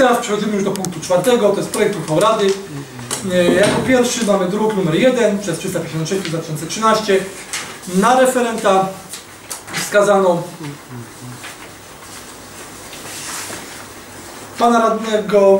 Teraz przechodzimy już do punktu 4, to jest projekt uchwał Rady. Jako pierwszy mamy druk numer 1 przez 356 2013. Na referenta wskazano pana radnego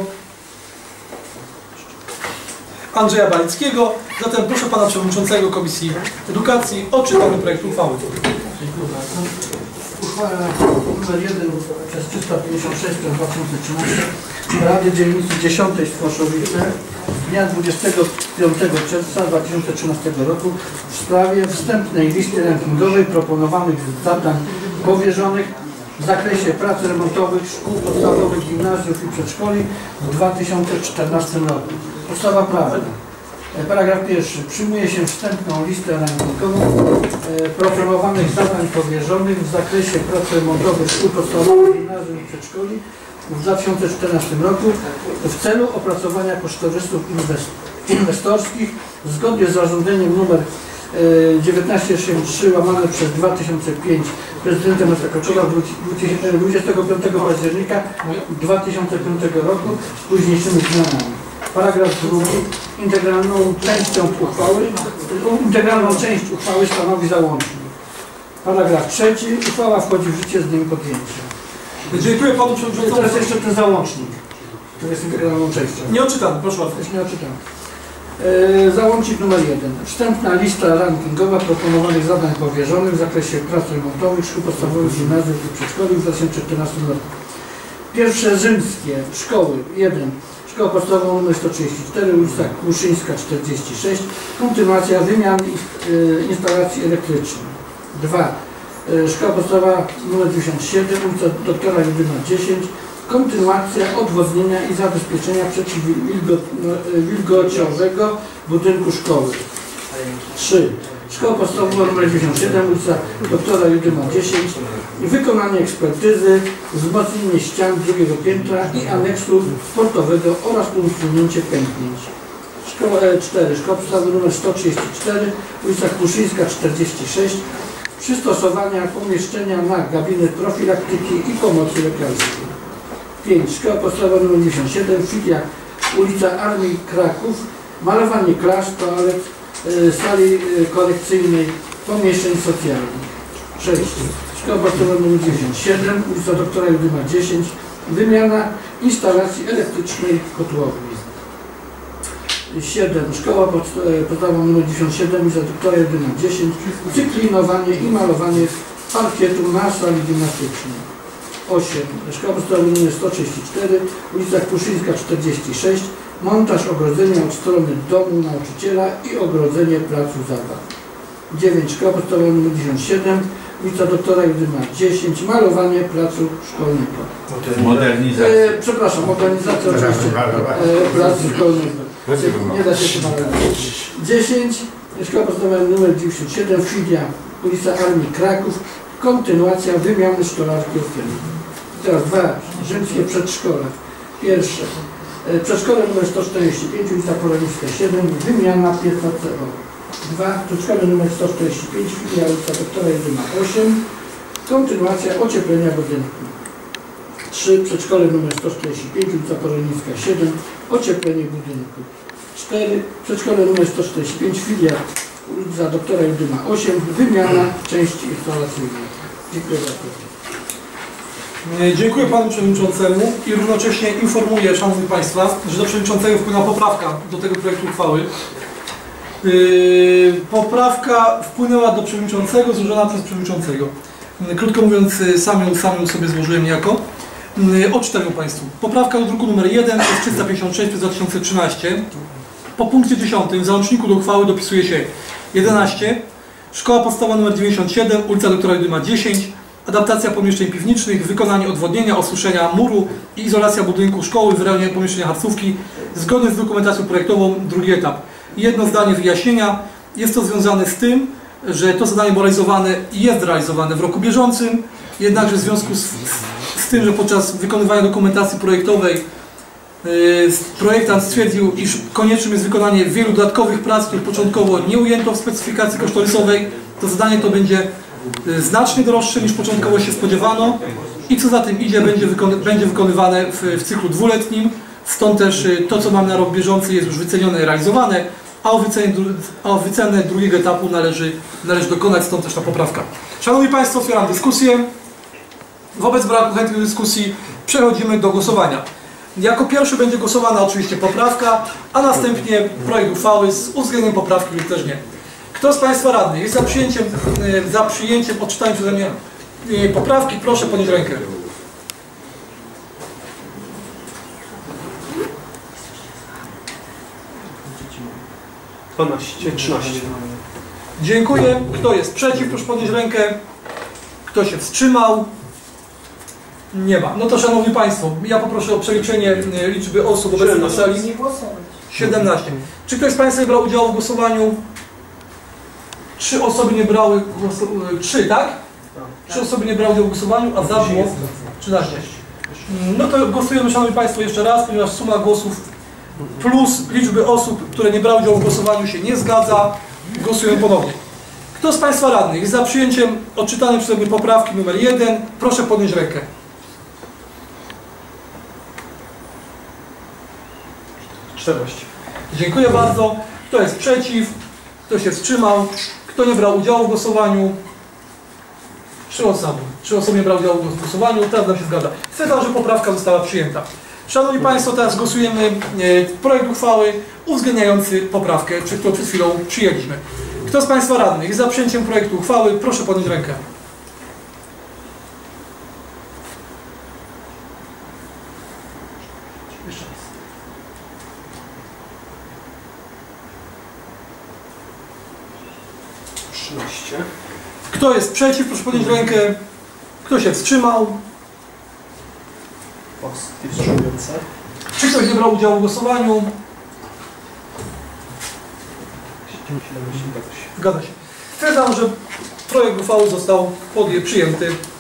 Andrzeja Balickiego. Zatem proszę pana przewodniczącego Komisji Edukacji o czytanie projektu uchwały. Dziękuję bardzo. Uchwała nr 1 przez 356 2013 Rady Dzielnicy 10 w Kłoszowice z dnia 25 czerwca 2013 roku w sprawie wstępnej listy rankingowej proponowanych zadań powierzonych w zakresie prac remontowych szkół podstawowych, gimnazjów i przedszkoli w 2014 roku. Podstawa prawna. Paragraf pierwszy. Przyjmuje się wstępną listę rankingową proponowanych zadań powierzonych w zakresie prac remontowych szkół podstawowych, gimnazjów i przedszkoli w 2014 roku w celu opracowania kosztorysów inwestorskich zgodnie z zarządzeniem nr 1983 łamane przez 2005 prezydenta miasta Koczowa 25 października 2005 roku z późniejszymi zmianami. Paragraf drugi. Integralną część uchwały stanowi załącznik. Paragraf trzeci. Uchwała wchodzi w życie z dniem podjęcia. Dziękuję panu przewodniczącemu. Teraz jeszcze ten załącznik, który jest integralną częścią. Nie odczytany, proszę bardzo. Jest nieodczytany. Załącznik numer 1. Wstępna lista rankingowa proponowanych zadań powierzonych w zakresie prac remontowych szkół podstawowych, gimnazjów i przedszkoli w 2014 roku. Pierwsze rzymskie szkoły. 1. Szkoła podstawowa nr 134, ulica Kłuszyńska 46, kontynuacja wymiany instalacji elektrycznej. 2. Szkoła podstawowa nr 97, ulica Doktora Judyma 10, kontynuacja odwodnienia i zabezpieczenia przeciwwilgociowego budynku szkoły. 3. Szkoła podstawowa nr 97, ulica Doktora Judyma 10, wykonanie ekspertyzy, wzmocnienie ścian drugiego piętra i aneksu sportowego oraz usunięcie pęknięć. 4. Szkoła podstawowa nr 134, ulica Kłuszyńska 46, przystosowania pomieszczenia na gabinet profilaktyki i pomocy lekarskiej. 5. Szkoła podstawowa nr 97, filia ulica Armii Kraków, malowanie klas, toalet, sali korekcyjnej, pomieszczeń socjalnych. 6. Szkoła podstawowa nr 97, ulica Doktora Judyma 10, wymiana instalacji elektrycznej kotłowni. 7. Szkoła podstawowa nr 97, ulica Doktora Judyma 10, cyklinowanie i malowanie parkietu na sali gimnastycznej. 8. Szkoła podstawowa nr 134, ulica Kłuszyńska 46, montaż ogrodzenia od strony domu nauczyciela i ogrodzenie placu zabaw. 9. Szkoła podstawowa nr 97, ulica Doktora Judyma 10, malowanie placu szkolnego. Modernizacja. Przepraszam, modernizacja oczywiście placu szkolnego. Nie da się to malować. 10. Szkoła podstawowa nr 97, filia ulica Armii Kraków, kontynuacja wymiany szkolarki okiennej. Teraz 2. Rzymskie przedszkola. Pierwsze. Przedszkole nr 145, ulica Polańska 7, wymiana pieca CO. 2. Przedszkole nr 145, filia ulica Doktora Judyma 8, kontynuacja ocieplenia budynku. 3. Przedszkole nr 145, ulica Polańska 7, ocieplenie budynku. 4. Przedszkole nr 145, filia ulica Doktora Judyma 8, wymiana części instalacyjnej. Dziękuję bardzo. Dziękuję panu przewodniczącemu i równocześnie informuję, szanowni państwa, że do przewodniczącego wpłynęła poprawka do tego projektu uchwały. Poprawka wpłynęła do przewodniczącego, złożona przez przewodniczącego. Krótko mówiąc, sam ją sobie złożyłem niejako. Odczytam ją państwu. Poprawka do druku nr 1 przez 356 przez 2013. Po punkcie 10 w załączniku do uchwały dopisuje się 11. Szkoła podstawowa nr 97, ulica Doktora Judyma 10. Adaptacja pomieszczeń piwniczych, wykonanie odwodnienia, osuszenia muru i izolacja budynku szkoły w rejonie pomieszczenia harcówki zgodnie z dokumentacją projektową, drugi etap. Jedno zdanie wyjaśnienia. Jest to związane z tym, że to zadanie było realizowane i jest realizowane w roku bieżącym, jednakże w związku z tym, że podczas wykonywania dokumentacji projektowej projektant stwierdził, iż koniecznym jest wykonanie wielu dodatkowych prac, których początkowo nie ujęto w specyfikacji kosztorysowej, to zadanie to będzie znacznie droższe niż początkowo się spodziewano i co za tym idzie, będzie wykonywane w cyklu dwuletnim. Stąd też to, co mamy na rok bieżący, jest już wycenione i realizowane, a o wycenę drugiego etapu należy dokonać, stąd też ta poprawka. Szanowni Państwo, otwieram dyskusję. Wobec braku chętnych do dyskusji przechodzimy do głosowania. Jako pierwszy będzie głosowana oczywiście poprawka, a następnie projekt uchwały z uwzględnieniem poprawki lub też nie. Kto z Państwa radnych jest za przyjęciem odczytania przeze mnie poprawki, proszę podnieść rękę. Dwanaście, 13. Dziękuję. Kto jest przeciw, proszę podnieść rękę. Kto się wstrzymał? Nie ma. No to szanowni Państwo, ja poproszę o przeliczenie liczby osób obecnych na sali. 17. Czy ktoś z Państwa nie brał udziału w głosowaniu? 3 osoby nie brały głosu... 3, tak? 3 osoby nie brały udziału w głosowaniu, a za było 13. No to głosujemy, szanowni Państwo, jeszcze raz, ponieważ suma głosów plus liczby osób, które nie brały udziału w głosowaniu się nie zgadza. Głosujemy ponownie. Kto z Państwa radnych jest za przyjęciem odczytanej przeze mnie poprawki numer 1? Proszę podnieść rękę. Dziękuję bardzo. Kto jest przeciw? Kto się wstrzymał? Kto nie brał udziału w głosowaniu? 3 osoby. 3 osoby nie brały udziału w głosowaniu. Teraz nam się zgadza. Stwierdzam, że poprawka została przyjęta. Szanowni Państwo, teraz głosujemy projekt uchwały uwzględniający poprawkę, którą przed chwilą przyjęliśmy. Kto z Państwa radnych jest za przyjęciem projektu uchwały? Proszę podnieść rękę. Jeszcze raz. Kto jest przeciw? Proszę podnieść rękę. Kto się wstrzymał? Czy ktoś nie brał udziału w głosowaniu? Zgadza się. Stwierdzam, że projekt uchwały został przyjęty.